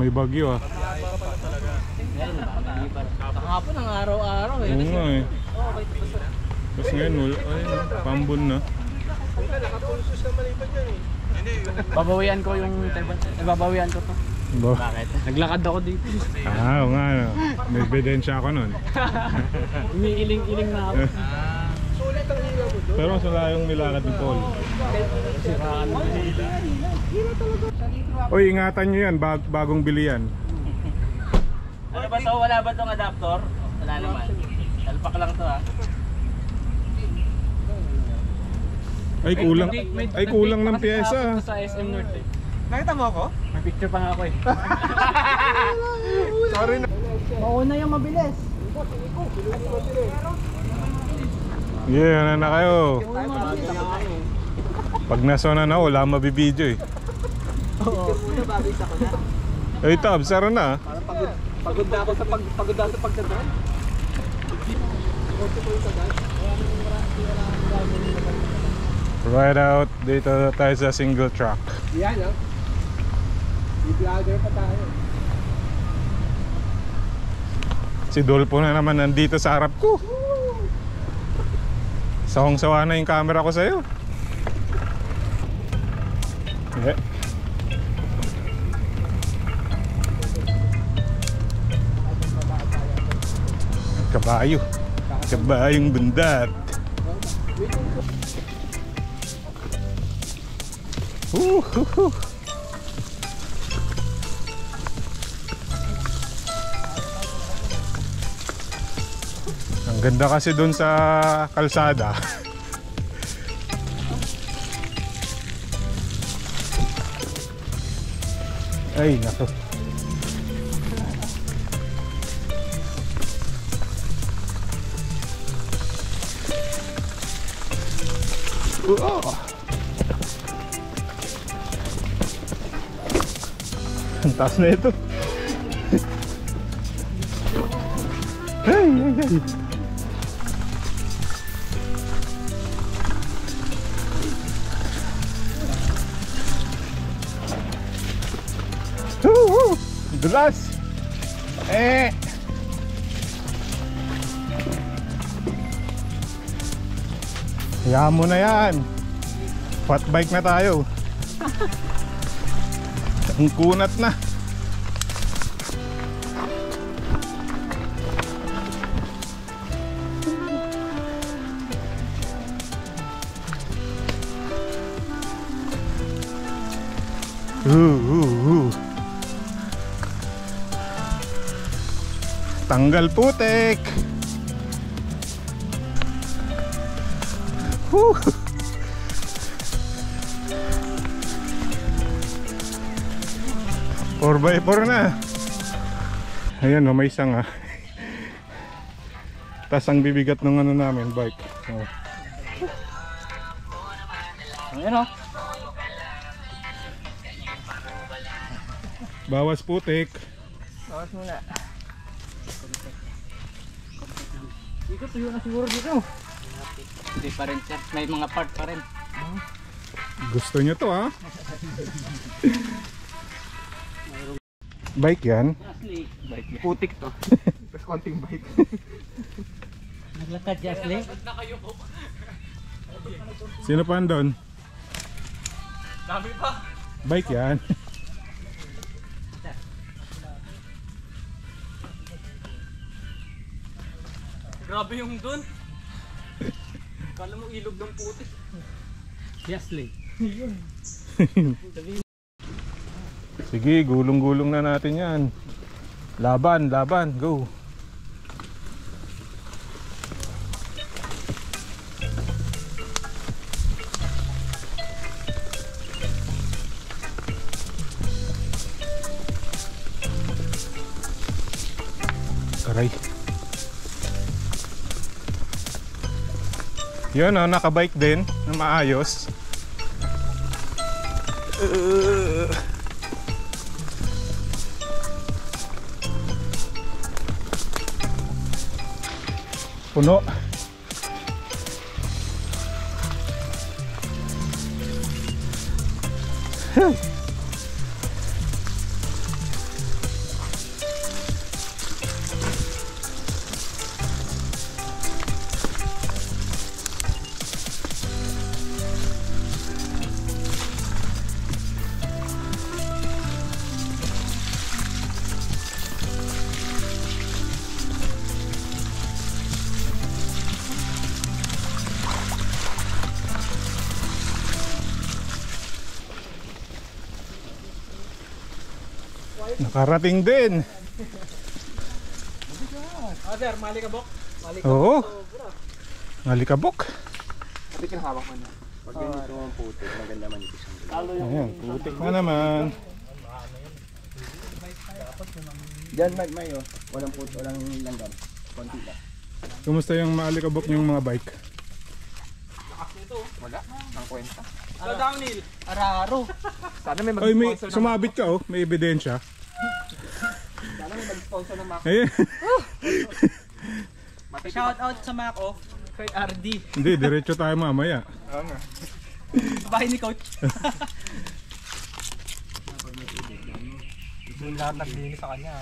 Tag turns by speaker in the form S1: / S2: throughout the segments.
S1: may bagyo ah.
S2: Kahapon ang araw-araw eh.
S1: Oo nga eh. Tapos ngayon, pambon na.
S3: Nakapulsos naman iba dyan eh.
S2: Babawian ko yung babawian ko to. Bakit? Naglakad ako dito.
S1: Oo nga, no. May ebidensya ako nun.
S2: Umiiling-iling na ako.
S3: Sulit ang ilaw mo doon.
S1: Pero mas wala yung nilakad ni Paul.
S2: Siraan mo nila.
S1: Uy, ingatan nyo yan, bagong bili yan.
S2: Ano ba to? Wala ba tong adapter? Wala naman. Talpak lang to ha.
S1: Ay kulang ng pyesa.
S2: Sa SM North eh.
S3: Nakita mo ako?
S2: May picture pa nga ako eh.
S3: Sorry na.
S2: Mauna yung mabilis.
S1: Yeah, na kayo. Pag nasona na, wala mabibidyo eh. Ay Tab, saro na.
S3: Pagod na ako sa pagdadaan.
S1: Right out, dito tayo sa single track.
S3: Yan ah. I-vlogger pa tayo.
S1: Si Dolpo na naman nandito sa harap ko. Sawang-sawa na yung camera ko sa'yo. Yeah. Kabayo. Kabayong bundat. Ang ganda kasi doon sa kalsada. Ay, naku. Ang taas na ito. Hey, hey, hey. Dulas. Hayaan mo na yan. Fat bike na tayo. Ang kunat na. Tanggal putik. Woo. 4x4 na. Ayan o, may isang tas ang bibigat ng ano namin, bike.
S2: Ayan o.
S1: Bawas putik.
S2: Bawas muna. Dito tuyo na siguro dito. Hindi pa rin sir, may mga part pa rin.
S1: Gusto nyo to ha? Bike yan?
S2: Bike yan.
S3: Putik to. Tapos konting bike.
S2: Naglakad Jasly?
S1: Sino pa andun?
S2: Dami pa.
S1: Bike yan.
S2: Grabe yung dun. Kala mo ilog ng putik. Jasly.
S1: Sige, gulong-gulong na natin yan. Laban, laban, go. Aray. Yun o, nakabike din na maayos. Puno. Nakarating din.
S2: Sir, malikabok.
S1: Oo. Malikabok.
S3: Kapit yung hawak mo na. Pag ganito ang putik, maganda manipis ang gulo.
S1: Ayan, putik na naman.
S3: Diyan may oh. Walang putik, walang langgam. Konti lang.
S1: Kumusta yung maalikabok yung mga bike?
S3: Wala. Ang kwenta.
S2: Downhill. Araro.
S3: Sana may
S1: Ay, may
S3: mag-sponsor ng
S1: sumabit ka oh, may ebidensya.
S3: Sana may mag-sponsor ng Mac.
S1: Ayan.
S2: Shout out sa Mako. Kay RD.
S1: Hindi, diretso tayo mamaya.
S3: Oo nga.
S2: Bahay ni Coach.
S3: Yung lahat naglinis sa kanya.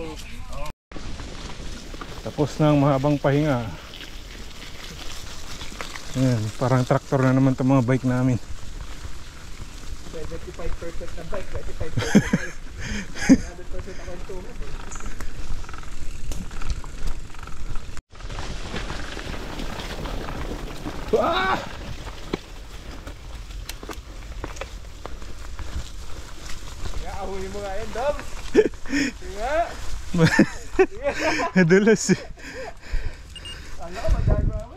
S1: Tapos na ang mahabang pahinga. Ayan, parang traktor na naman itong mga bike namin.
S3: 75% ng bike, 25%. 100% ako yung tungo.
S1: Ah!
S3: Kaya ahuli mo nga yan, Dom. Kaya.
S1: Nadulas eh.
S3: Ano ka, magagawa mo.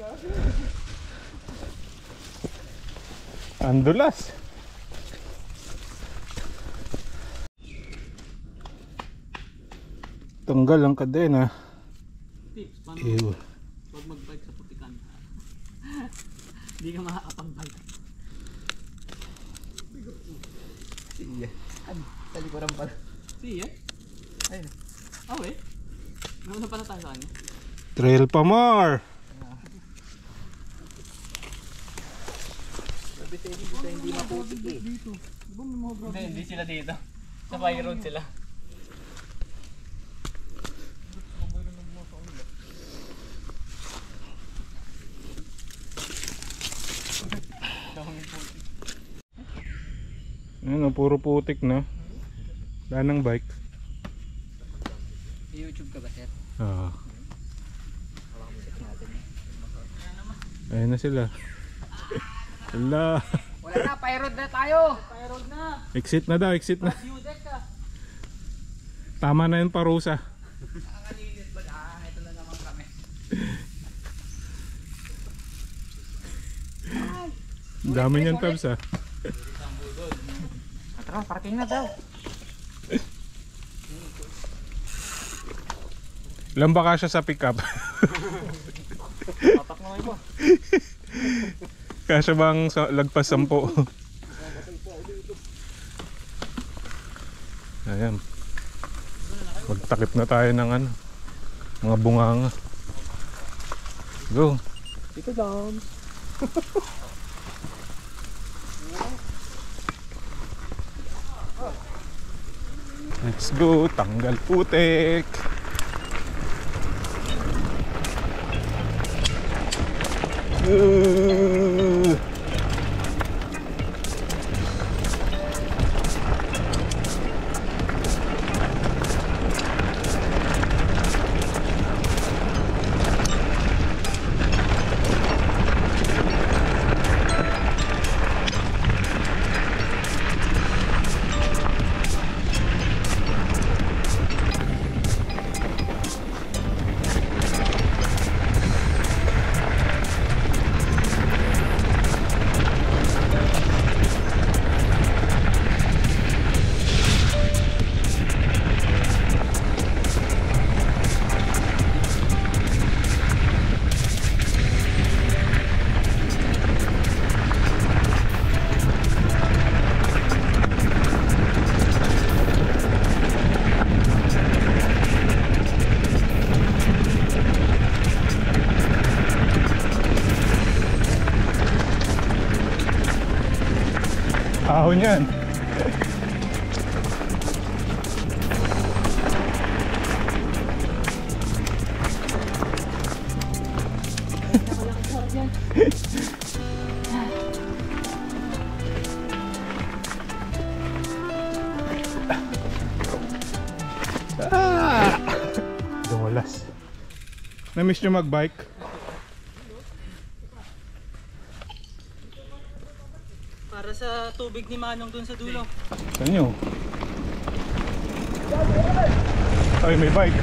S1: Ang dulas. Tanggal ang kadena.
S2: Tips, paano
S1: Ew.
S2: huwag mag-bike sa putikan? Hindi ka makakapag-bike.
S3: Sige. Ay, sa likuran pala.
S2: See ya?
S3: Ayun.
S2: Oh eh. Nauna pa na tayo sa kanya.
S1: Trail pa more.
S3: Sabi sa inyo, dito hindi maputik eh.
S2: Hindi sila dito. Sa fire road sila.
S1: Ano, puro putik na. Wala ng bike.
S2: YouTube ka ba, sir?
S1: Ah. Ayun na sila. Wala.
S2: Wala na, fire road na tayo. Fire road na.
S1: Exit na daw, exit na.
S2: Yudek ka.
S1: Tama na yun, parusa.
S2: Nakakalinis ba? Ito na naman kami.
S1: Ang dami niyan, Tabs ah.
S2: Tara, parking na daw.
S1: Ilan ba kasya sa pickup?
S2: Tatak na kayo.
S1: Kasya bang lagpas 10? Ayan. Magtakip na tayo ng ano, mga bunganga. Go.
S3: Dito, Dom.
S1: Let's go, tanggal putik. Ahon yan. Dumulas. Na-miss nyo mag-bike?
S2: Para sa tubig ni Manong dun sa dulo.
S1: Saan nyo? Ay, may bike.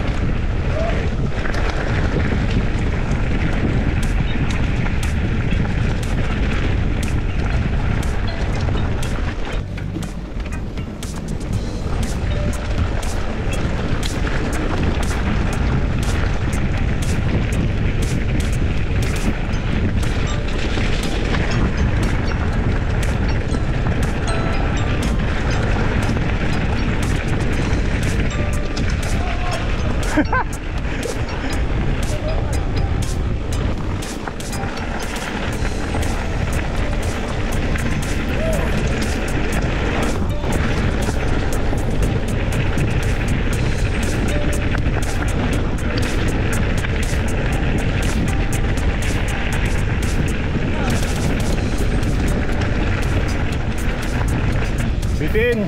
S1: Bitin.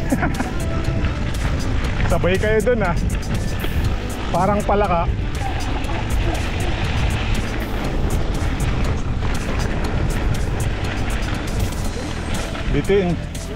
S1: Sabay kayo dun ah. Parang palaka. Bitin.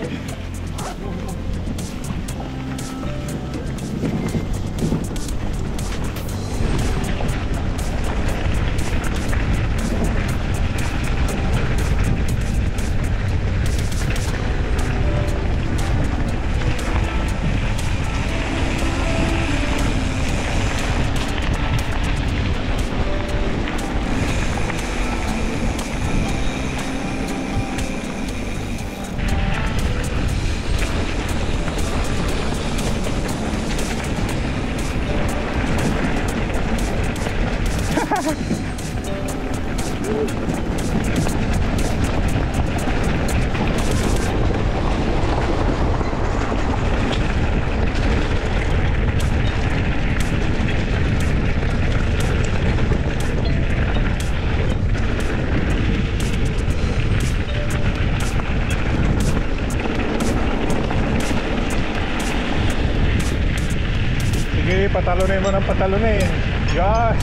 S1: Sige, patalunin mo ng patalunin. Yan.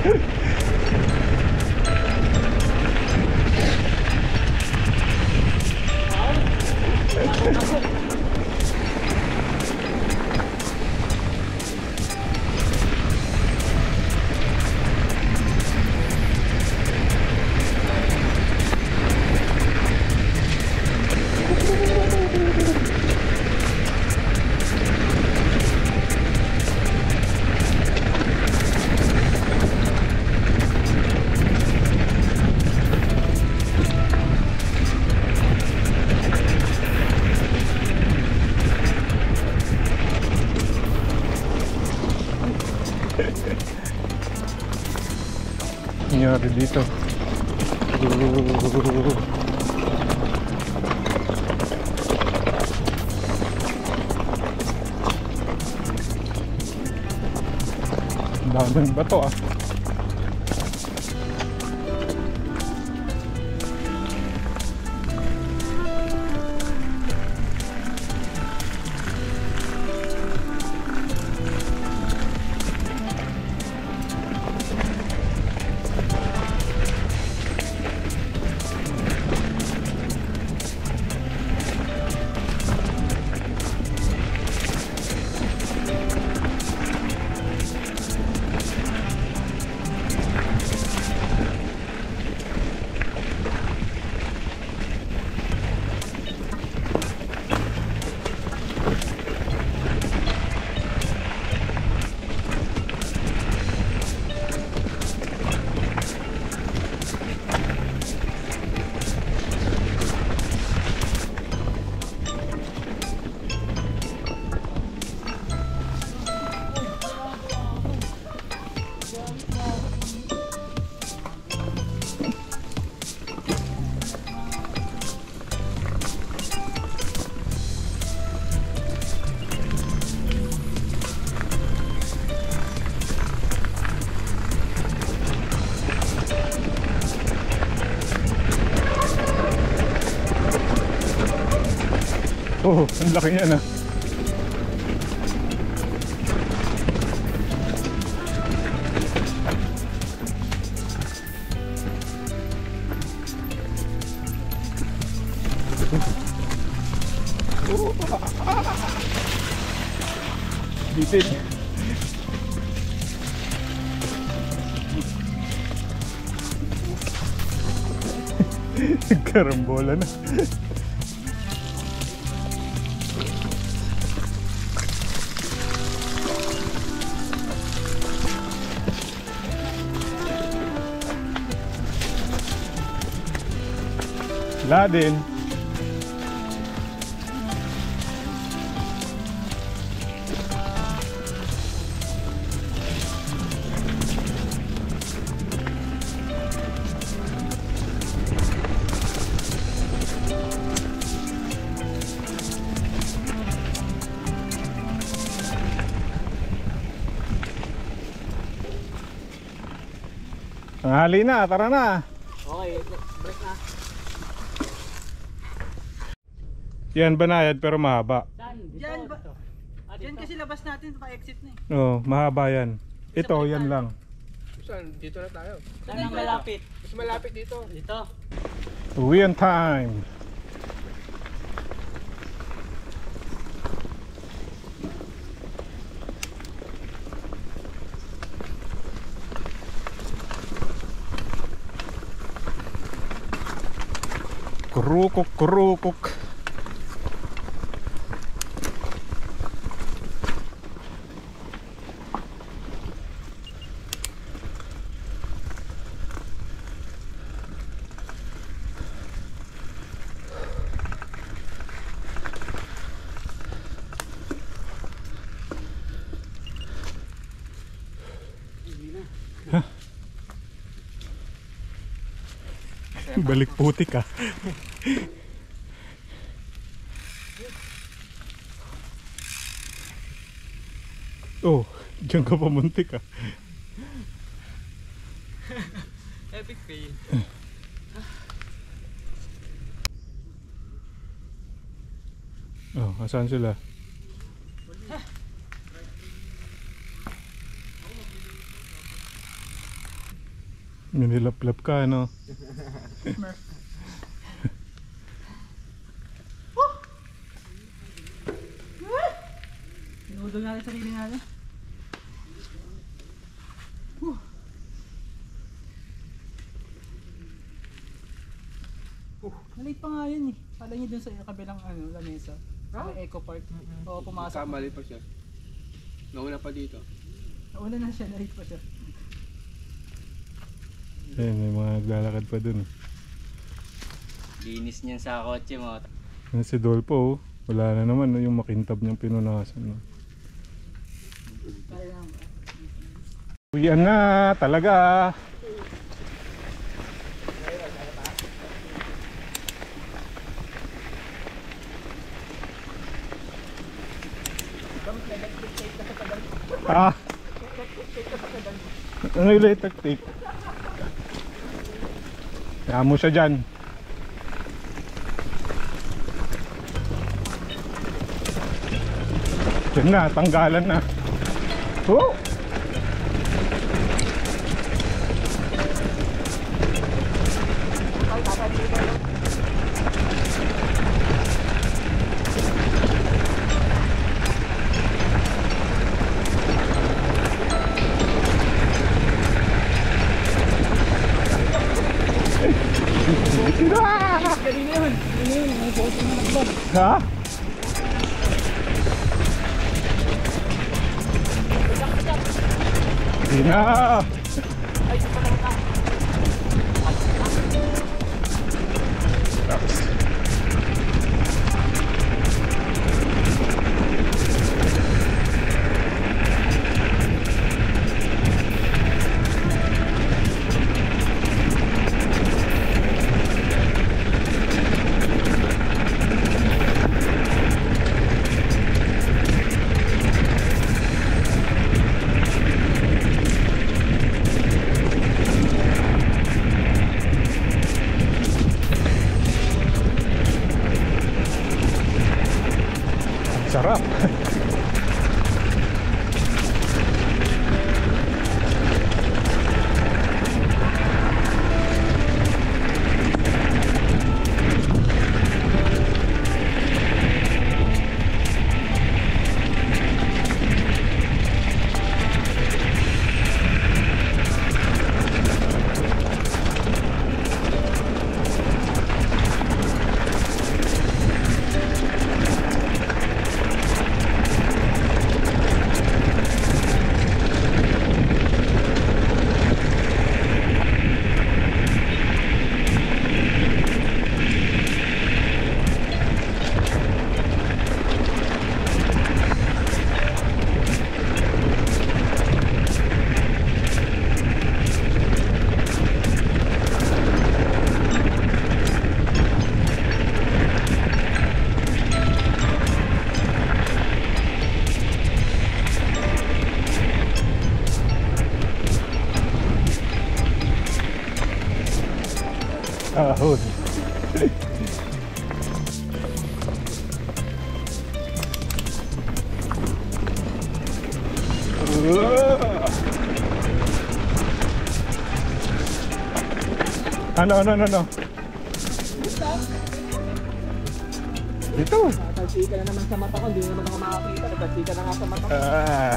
S1: Nangyari dito. Daming bato ah. Oh, ang laki niya na. Bitin. Karambola na. Wala din. Tanghali na, tara na.
S2: Okay, break na.
S1: Yan banayad pero mahaba.
S2: Saan? Dito,
S4: Diyan ba?
S2: dito.
S4: Diyan kasi labas natin, pa-exit na eh.
S1: Oo, mahaba yan. Ito, yan lang.
S3: Saan? Dito na tayo.
S2: Saan ang malapit?
S3: Mas malapit dito.
S2: Dito.
S1: Uwi on time. Kurukok, kurukok. Balik putik ah. Oh, diyan ka pamuntik ah.
S4: Epic fail.
S1: Oh, asan sila? Minilaplap ka, no?
S4: Inudog natin sarili natin. Maliit pa nga yun eh. Kala niyo dun sa kabilang lamesa. Sa may Eco Park. Oo, pumasok.
S3: Kamali pa siya. Nauna pa dito.
S4: Nauna na siya, naliit pa siya.
S1: Ayun, may mga naglalakad pa dun.
S2: Linis niyan sa kotse mo.
S1: Yan si Dolpo, oh. Wala na naman, no, yung makintab niyang pinunasan. No?
S4: Kaya lang.
S1: Uwian na, talaga. Ah. Ano yung electric tape? Kaya mo siya dyan. Yan na, tanggalan na. Oh!
S4: Ganina yun. May boto na naglog.
S1: Ha? Hindi na. Sarap. Ano? Dito.
S3: Nagtansika na naman sa mata ko, hindi naman ako makakita. Nagtansika na nga sa mata ko.
S1: Ah.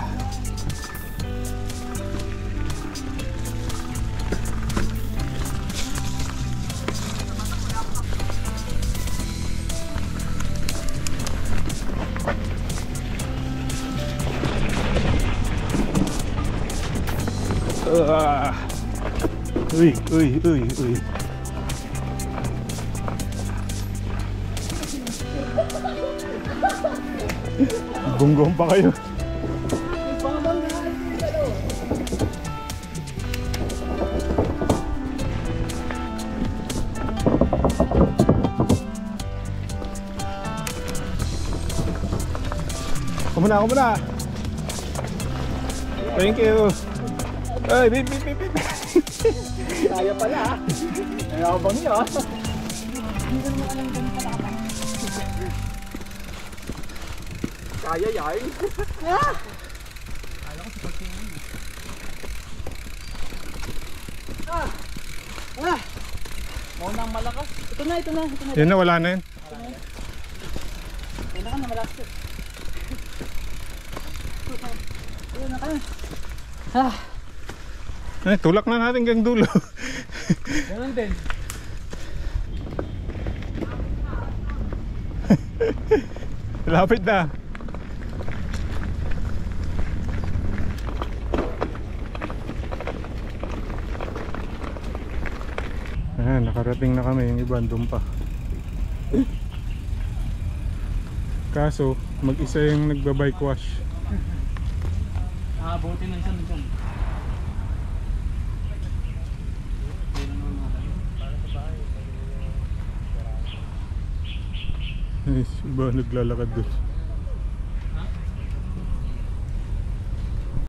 S1: Uy. Gonggong pa kayo. Ako muna. Thank you. Ay, bip.
S3: Kaya pala ha. Ayabang niyo ha. Kaya yan.
S4: Maunang malakas. Ito na.
S1: Yun na, wala na yun.
S4: Kailangan na malakas. Ayun na ka.
S1: Ay, tulak na natin hanggang dulo.
S4: Ganun din.
S1: Lapit na. Ayan, nakarating na kami. Yung iba andun pa. Kaso, mag-isa yung nagba-bike wash.
S4: Buti na isang dyan.
S1: Ay, iba naglalakad doon.